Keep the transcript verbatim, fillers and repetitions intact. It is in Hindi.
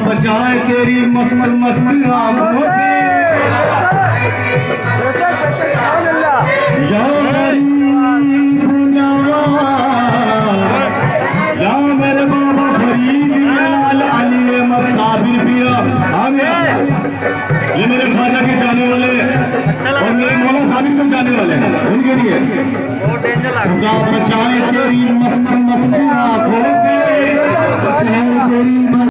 बचाए तेरी मस्त मस्त आंखों से। या या मेरे बाबा फरीद लाल अली मसाबिर पिया आमिर, ये मेरे खाजा के जाने वाले और मेरे मौला साबिर को जाने वाले हैं, उनके लिए खुदा बचाए तेरी मस्त मस्त आंखों से।